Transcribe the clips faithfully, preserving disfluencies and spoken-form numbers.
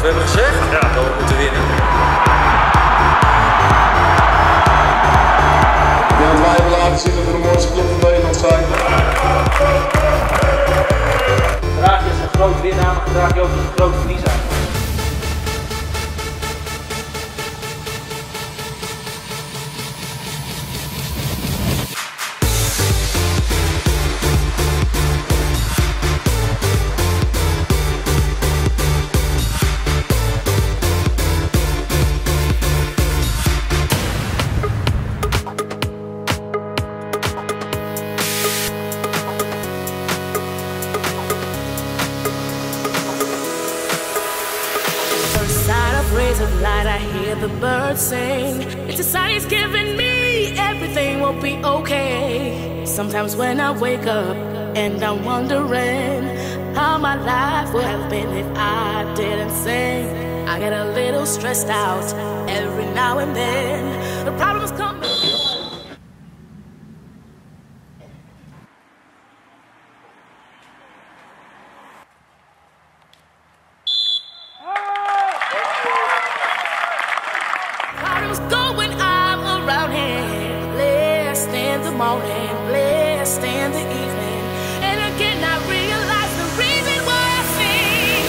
we hebben gezegd ja. dat we moeten winnen. Ik denk dat wij hebben laten zien dat we de mooiste club van Nederland zijn. Gedraag je als een groot winnaar, maar gedraag je ook als een groot verliezer. Rays of light, I hear the birds sing. It's a sign he's giving me, everything will be okay. Sometimes when I wake up and I'm wondering how my life would have been if I didn't sing, I get a little stressed out every now and then. The problems come. Go when I'm around him. Blessed in the morning, blessed in the evening. And again I realize the reason why I sing.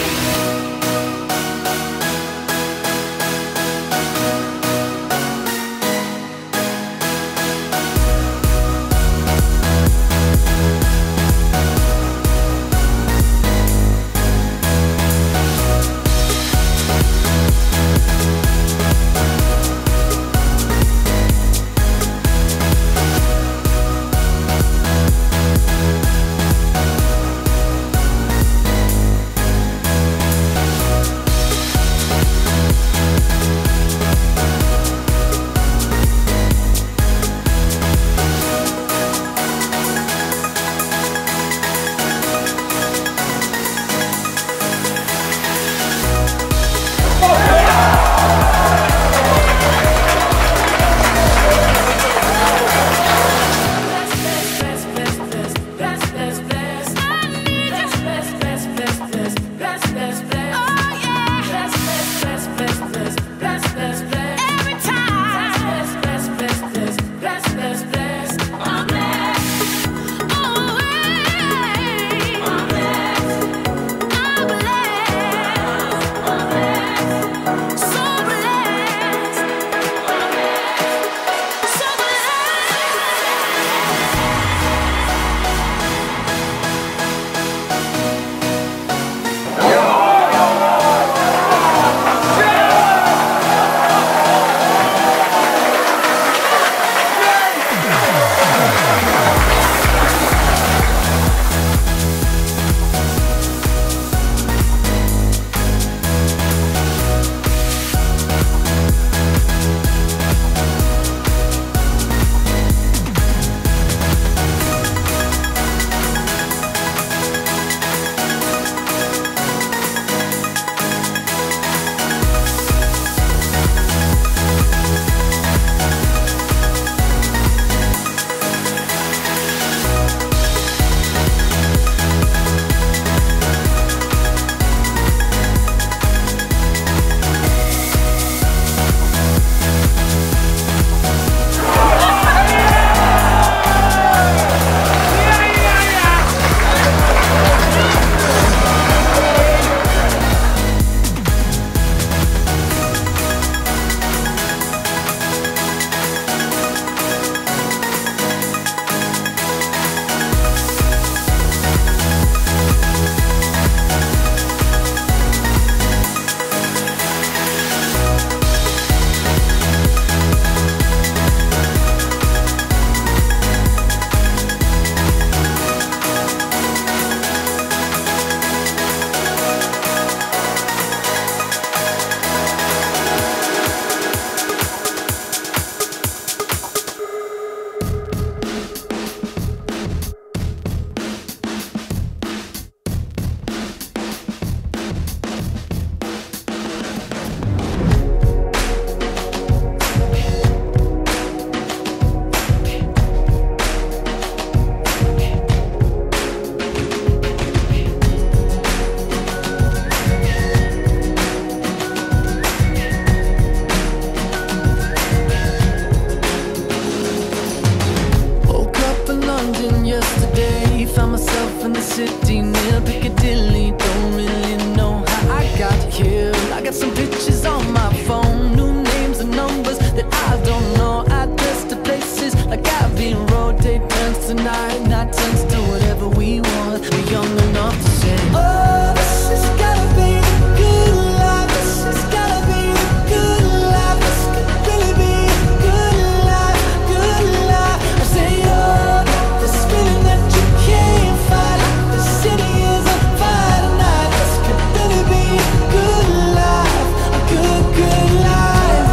tonight. Night turns to whatever we want. We're young enough to say, oh, this has gotta be the good life. This has gotta be the good life. This could really be the good life, good life. I say, oh, this feeling that you can't fight. The city is on fire tonight. This could really be a good life, a good, good life.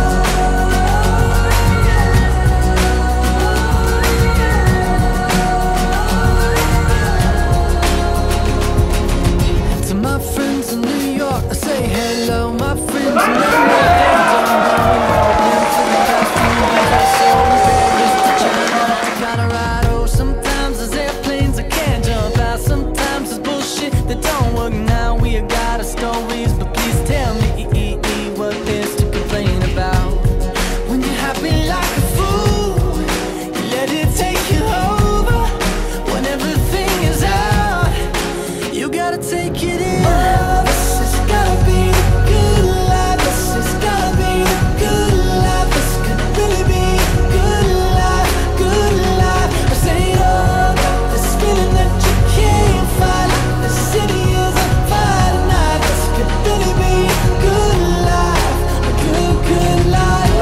To my friends in New York, I say hello. My friends in L A, they don't know. For the past few years or so, Paris to China to Colorado. Sometimes there's airplanes I can't jump out. Sometimes there's bullshit that don't work. Now we have got our stories, but please tell me what there's to complain about. When you're happy like a fool, you let it take you over. When everything is out, you gotta take it in. Oh, this has gotta be the good life. This has gotta be the good life. This could really be a good life, good life. I say, oh, this feeling that you can't fight. The city is on fire tonight. This could really be a good life, a good, good life.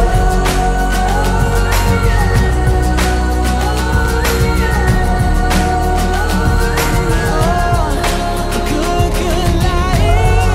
A good, good life.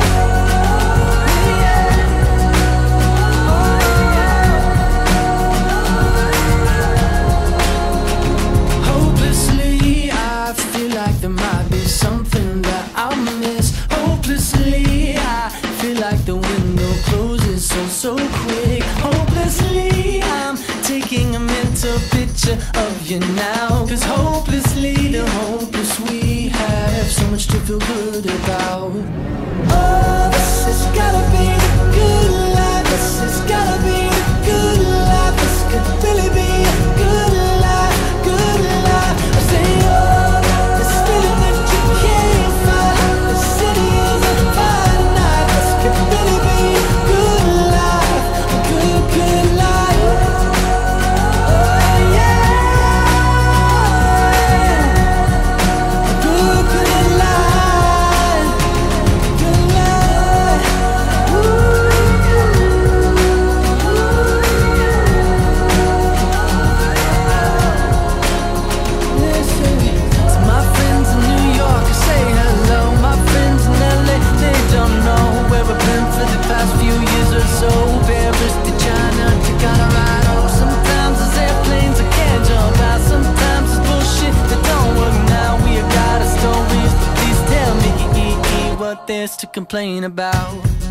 Hopelessly, I feel like there might be something that I'll miss. Hopelessly, I feel like the window closes so, so quick. Hopelessly, I'm taking a mental picture of you now. Cause hopelessly, the hopeless we have so much to feel good about. Oh, this has gotta be the good life. This has gotta be the good life. This could really be a good life, good life. I say, oh, this feeling that you can't fight. The city is on fire tonight. This could really be a good life, a good, good life. Oh, yeah. A good, good life, good life. Ooh. Listen to my friends in New York, I say hello. My friends in L A, they don't know where we've been for the past few years or so. Paris to China to Colorado. Sometimes there's airplanes I can't jump out. Sometimes there's bullshit that don't work. Now we have got our stories, but please tell me what there's to complain about.